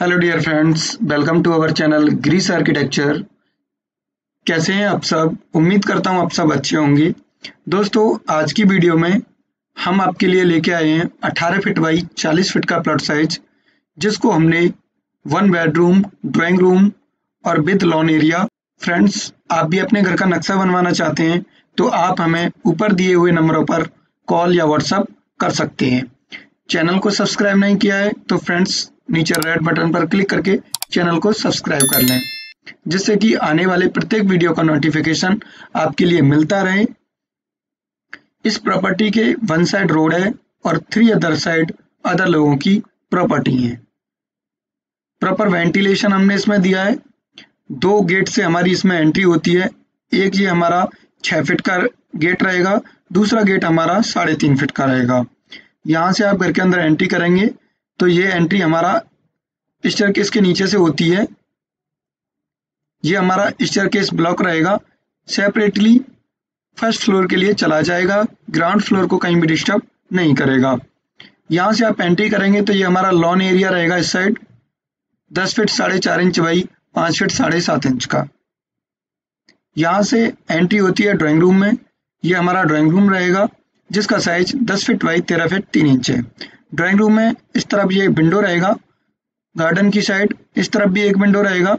Hello dear friends, welcome to our channel Greece architecture. कैसे हैं आप सब? उम्मीद करता हूं आप सब अच्छे होंगे। दोस्तों, आज की वीडियो में हम आपके लिए लेके आए हैं 18 फीट बाई 40 फीट का प्लॉट साइज, जिसको हमने 1 बेडरूम, ड्राइंग रूम और विद लॉन एरिया। फ्रेंड्स, आप भी अपने घर का नक्शा बनवाना चाहते हैं तो आप हमें ऊपर दिए हुए नंबरों पर कॉल या व्हाट्सएप कर सकते हैं। चैनल को सब्सक्राइब नहीं किया है तो फ्रेंड्स नीचे रेड बटन पर क्लिक करके चैनल को सब्सक्राइब कर लें, जिससे कि आने वाले प्रत्येक वीडियो का नोटिफिकेशन आपके लिए मिलता रहे। इस प्रॉपर्टी के 1 साइड रोड है और 3 अदर साइड अदर लोगों की प्रॉपर्टी है। प्रॉपर वेंटिलेशन हमने इसमें दिया है। 2 गेट से हमारी इसमें एंट्री होती है। एक ये हमारा 6 फीट का गेट रहेगा, दूसरा गेट हमारा 3.5 फीट का रहेगा। यहाँ से आप घर के अंदर एंट्री करेंगे तो ये एंट्री हमारा स्टेयरकेस के नीचे से होती है। ये हमारा स्टेयरकेस ब्लॉक रहेगा, सेपरेटली फर्स्ट फ्लोर के लिए चला जाएगा, ग्राउंड फ्लोर को कहीं भी डिस्टर्ब नहीं करेगा। यहाँ से आप एंट्री करेंगे तो ये हमारा लॉन एरिया रहेगा। इस side 10 feet 4.5 inch by 5 feet 7.5 inch का। यहाँ से एंट्री होती है ड्राइंग रूम में। ये हमारा ड्राइंग रूम रहेगा, जिसका size 10 feet by 13 feet 3 inch है। ड्राइंग रूम में इस तरफ ये विंडो रहेगा, गार्डन की साइड इस तरफ भी एक विंडो रहेगा।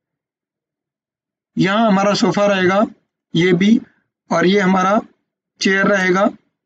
यहाँ हमारा सोफा रहेगा, ये भी, और ये हमारा चेयर रहेगा।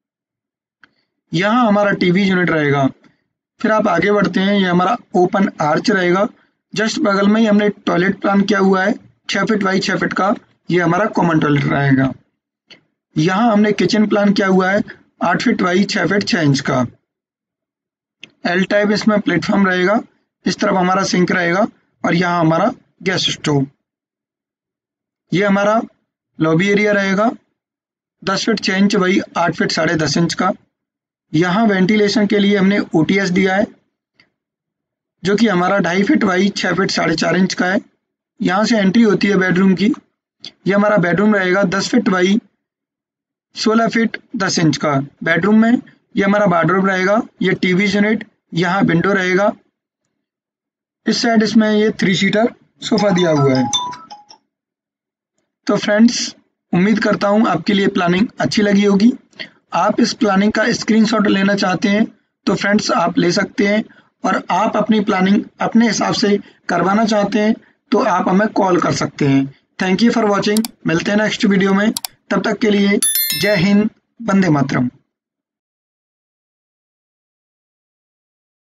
यहाँ हमारा टीवी यूनिट रहेगा। फिर आप आगे बढ़ते हैं, ये हमारा ओपन आर्च रहेगा। जस्ट बगल में ही हमने टॉयलेट प्लान किया हुआ है 6 फीट बाई 6 फीट का। ये हमारा कॉमन टॉयलेट रहेगा। यहाँ हमने किचन प्लान किया हुआ है 8 फीट बाई 6 फीट 6 इंच का। एल टाइप इसमें प्लेटफॉर्म रहेगा। इस तरफ हमारा सिंक रहेगा और यहाँ हमारा गैस स्टोव। ये हमारा लॉबी एरिया रहेगा 10 feet 6 inch by 8 feet 10.5 inch का। यहाँ वेंटिलेशन के लिए हमने OTS दिया है, जो कि हमारा 2.5 फीट बाई 6 फीट 4.5 इंच का है। यहाँ से एंट्री होती है बेडरूम की। ये हमारा बेडरूम रहेगा 10 फीट बाई 16 फीट 10 इंच का। बेडरूम में ये हमारा वार्डरोब रहेगा, ये टीवी यूनिट, यहाँ विंडो रहेगा। इस साइड इसमें ये 3 सीटर सोफा दिया हुआ है। तो फ्रेंड्स, उम्मीद करता हूँ आपके लिए प्लानिंग अच्छी लगी होगी। आप इस प्लानिंग का स्क्रीनशॉट लेना चाहते हैं तो फ्रेंड्स आप ले सकते हैं, और आप अपनी प्लानिंग अपने हिसाब से करवाना चाहते हैं तो आप हमें कॉल कर सकते हैं। Thank you for watching. मिलते हैं नेक्स्ट वीडियो में। तब तक के लिए जय हिंद, वंदे मातरम।